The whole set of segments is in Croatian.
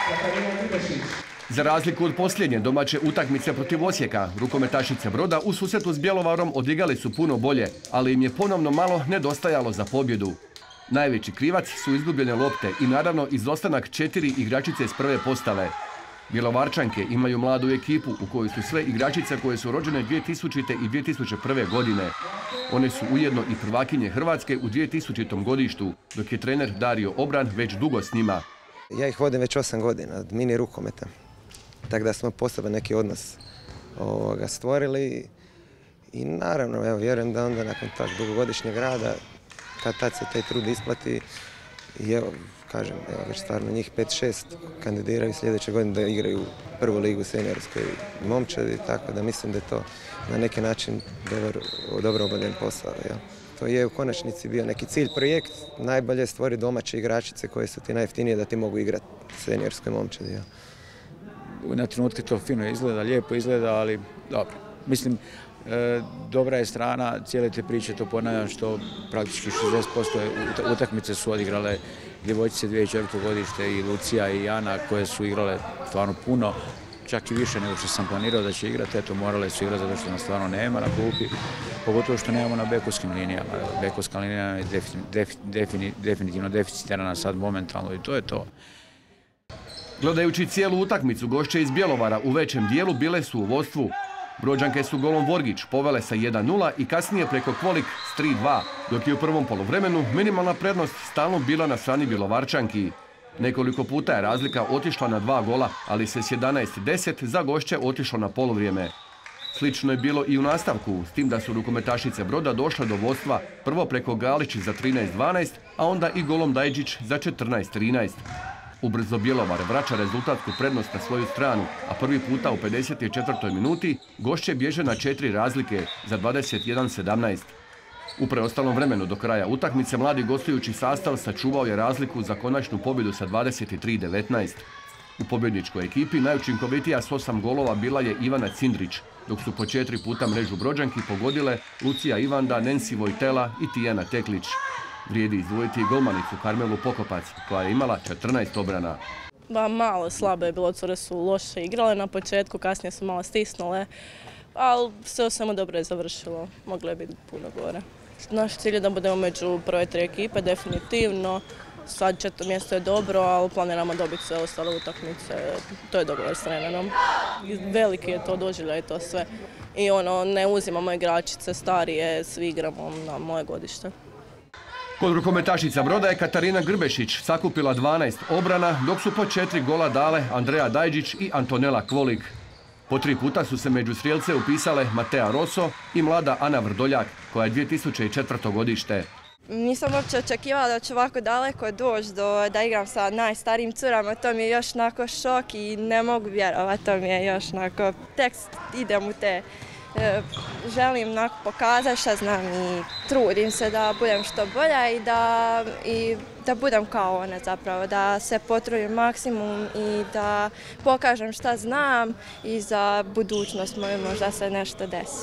Za razliku od posljednje domaće utakmice protiv Osijeka, rukometašice Broda u susretu s Bjelovarom odigrali su puno bolje, ali im je ponovno malo nedostajalo za pobjedu. Najveći krivac su izgubljene lopte i naravno izostanak 4 igračice iz prve postave. Bjelovarčanke imaju mladu ekipu u kojoj su sve igračice koje su rođene 2000. i 2001. godine. One su ujedno i prvakinje Hrvatske u 2000. godištu, dok je trener Dario Obran već dugo s njima. Ja ih vodim već 8 godina, od mini rukometa. Tako da smo poseban neki odnos stvorili i naravno vjerujem da onda nakon tak dugogodišnjeg rada kad tad se taj trud isplati i evo, kažem, već stvarno njih 5-6 kandidiraju sljedeće godine da igraju prvu ligu seniorskoj momčadi, tako da mislim da je to na neki način dobro obavljen posao. Ja. To je u konačnici bio neki cilj, projekt, najbolje stvori domaće igračice koje su ti najjeftinije da ti mogu igrati seniorskoj momčadi. Ja. Na trenutke to fino izgleda, lijepo izgleda, ali dobro. Mislim, dobra je strana cijele te priče, to ponavljam, što praktički 60% utakmice su odigrale djevojčice 2004. godište i Lucija i Ana koje su igrale stvarno puno, čak i više nego što sam planirao da će igrati. Eto, morale su igrati zato što nas stvarno nema na klupi, pogotovo što nemamo na bekovskim linijama. Bekovska linija je definitivno deficitarna sad momentalno i to je to. Gledajući cijelu utakmicu, gošće iz Bjelovara u većem dijelu bile su u vodstvu. Brođanke su golom Vorgić povele sa 1:0 i kasnije preko Kvolik s 3:2, dok je u prvom poluvremenu minimalna prednost stalno bila na strani Bjelovarčanki. Nekoliko puta je razlika otišla na 2 gola, ali se s 11:10 za gošće otišlo na poluvrijeme. Slično je bilo i u nastavku, s tim da su rukometašice Broda došle do vodstva prvo preko Galić za 13:12, a onda i golom Dajđić za 14:13. Ubrzo Bjelovar vraća rezultatsku prednost na svoju stranu, a prvi puta u 54. minuti gošće bježe na 4 razlike za 21:17. U preostalom vremenu do kraja utakmice mladi gostujući sastav sačuvao je razliku za konačnu pobjedu sa 23:19. U pobjedničkoj ekipi najučinkovitija s 8 golova bila je Ivana Cindrić, dok su po 4 puta mrežu Brođanki pogodile Lucija Ivanda, Nensi Vojtela i Tijana Teklić. Vrijedi izdvojiti i golmanicu Karmelu Pokopac, koja je imala 14 obrana. Malo slabo je bilo, cure su loše igrale na početku, kasnije su malo stisnule, ali sve samo dobro je završilo, moglo je biti puno gore. Naš cilj je da budemo među prve 3 ekipe, definitivno. Sad 4. mjesto je dobro, ali planiramo dobiti sve ostale utakmice, to je dogovor s trenerom. Veliki je to doživljaj, to sve. I ne uzimamo igračice starije, svi igramo na moje godište. Kod rukometašica Broda je Katarina Grbešić sakupila 12 obrana, dok su po 4 gola dale Andreja Dajđić i Antonela Kvolik. Po 3 puta su se među strijelce upisale Matea Rosso i mlada Ana Vrdoljak, koja je 2004. godište. Nisam uopće očekivala da ću ovako daleko doći da igram sa najstarijim curama, to mi je još onako šok i ne mogu vjerovati, to mi je još onako, tek idem u te. Želim pokazati šta znam i trudim se da budem što bolja i da budem kao one zapravo, da se potrudim maksimum i da pokažem šta znam i za budućnost moju možda se nešto desi.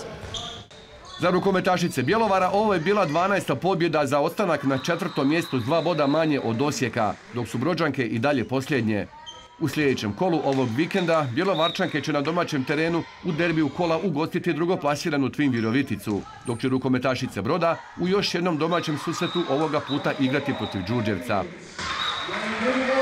Za rukometašice Bjelovara ovo je bila 12. pobjeda za ostanak na 4. mjestu s 2 boda manje od Osijeka, dok su Brođanke i dalje posljednje. U sljedećem kolu ovog vikenda Bjelovarčanke će na domaćem terenu u derbiju kola ugostiti drugoplasiranu Tvin Viroviticu, dok će rukometašice Broda u još jednom domaćem susretu ovoga puta igrati protiv Đurđevca.